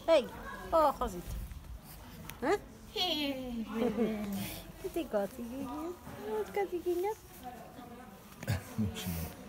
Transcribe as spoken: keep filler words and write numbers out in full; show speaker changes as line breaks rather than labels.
Ei, oh, Rosita. Hã? Tu tem cotiguinha? As cotiguinhas?
Muito